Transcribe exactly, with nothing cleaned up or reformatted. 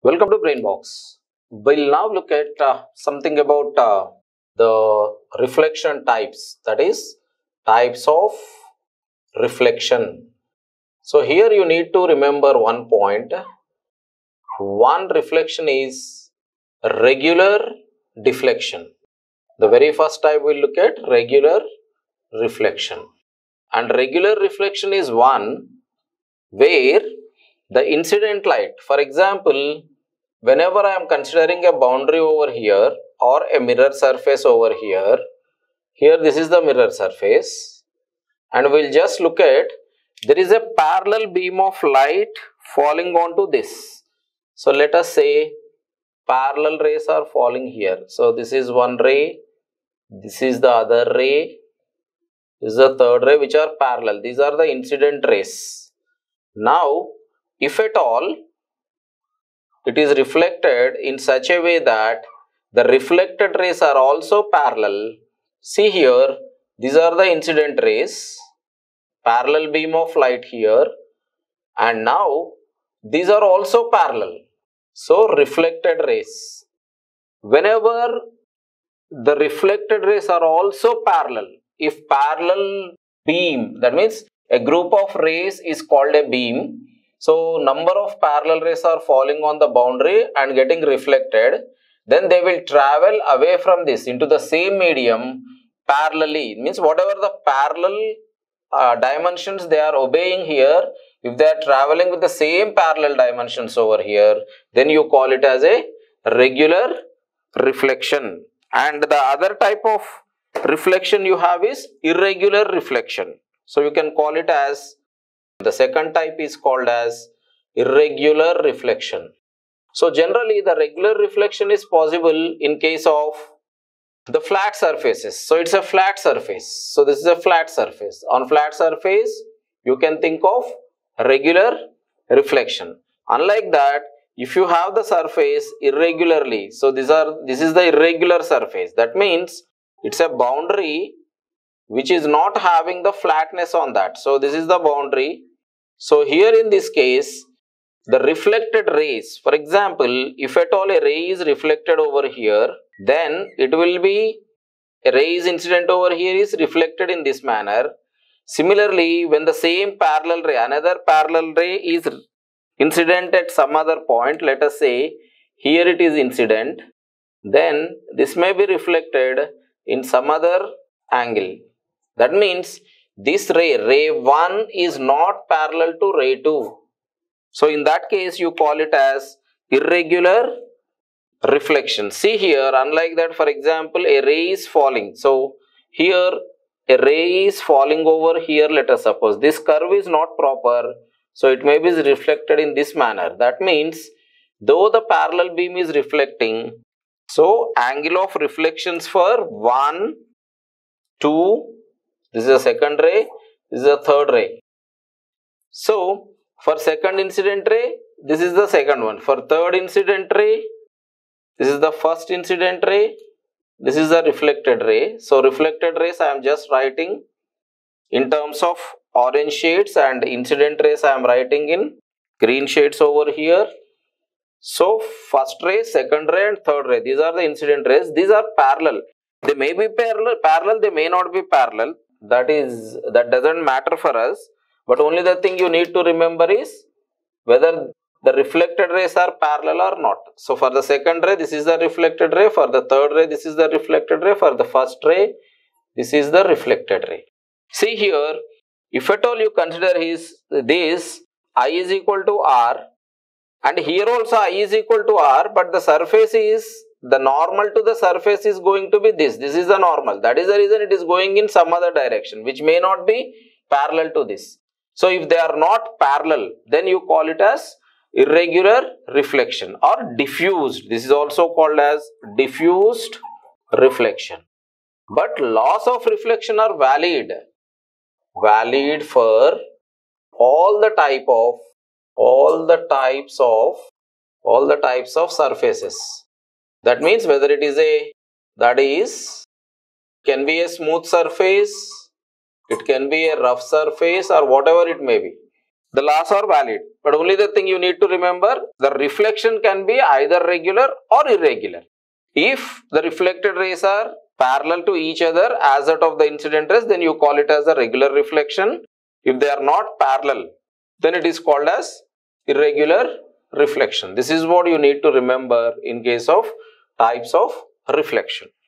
Welcome to Brainbox. We'll now look at uh, something about uh, the reflection types, that is, types of reflection. So, here you need to remember one point. One reflection is regular deflection. The very first type we'll look at regular reflection. And regular reflection is one where the incident light, for example, whenever I am considering a boundary over here or a mirror surface over here, here this is the mirror surface, and we'll just look at, there is a parallel beam of light falling onto this. So let us say parallel rays are falling here. So this is one ray, this is the other ray, this is the third ray, which are parallel. These are the incident rays. Now, if at all it is reflected in such a way that the reflected rays are also parallel, see here, these are the incident rays, parallel beam of light here, and now these are also parallel. So, reflected rays. Whenever the reflected rays are also parallel, if parallel beam, that means a group of rays is called a beam. So, number of parallel rays are falling on the boundary and getting reflected. Then they will travel away from this into the same medium parallelly. It means whatever the parallel uh, dimensions they are obeying here, if they are traveling with the same parallel dimensions over here, then you call it as a regular reflection. And the other type of reflection you have is irregular reflection. So, you can call it as, the second type is called as irregular reflection. So, generally the regular reflection is possible in case of the flat surfaces. So, it's a flat surface. So, this is a flat surface. On flat surface, you can think of regular reflection. Unlike that, if you have the surface irregularly, so these are this is the irregular surface. That means it's a boundary which is not having the flatness on that. So, this is the boundary. So, here in this case, the reflected rays, for example, if at all a ray is reflected over here, then it will be, a ray is incident over here is reflected in this manner. Similarly, when the same parallel ray, another parallel ray is incident at some other point, let us say here it is incident, then this may be reflected in some other angle. That means this ray, ray one is not parallel to ray two. So, in that case, you call it as irregular reflection. See here, unlike that, for example, a ray is falling. So, here a ray is falling over here, let us suppose. This curve is not proper. So, it may be reflected in this manner. That means, though the parallel beam is reflecting, so angle of reflections for one, two, this is a second ray, this is a third ray. So, for second incident ray, this is the second one. For third incident ray, this is the first incident ray, this is the reflected ray. So, reflected rays I am just writing in terms of orange shades, and incident rays I am writing in green shades over here. So, first ray, second ray and third ray, these are the incident rays. These are parallel. They may be parallel, parallel, they may not be parallel. That is, that doesn't matter for us. But only the thing you need to remember is whether the reflected rays are parallel or not. So, for the second ray, this is the reflected ray. For the third ray, this is the reflected ray. For the first ray, this is the reflected ray. See here, if at all you consider his, this, I is equal to R, and here also I is equal to R, but the surface is, the normal to the surface is going to be this. This is the normal. That is the reason it is going in some other direction, which may not be parallel to this. So, if they are not parallel, then you call it as irregular reflection or diffused. This is also called as diffused reflection. But laws of reflection are valid. Valid for all the type of, all the types of, all the types of surfaces. That means whether it is a, that is, can be a smooth surface, it can be a rough surface or whatever it may be. the laws are valid. But only the thing you need to remember, the reflection can be either regular or irregular. If the reflected rays are parallel to each other as that of the incident rays, then you call it as a regular reflection. If they are not parallel, then it is called as irregular reflection. This is what you need to remember in case of types of reflection.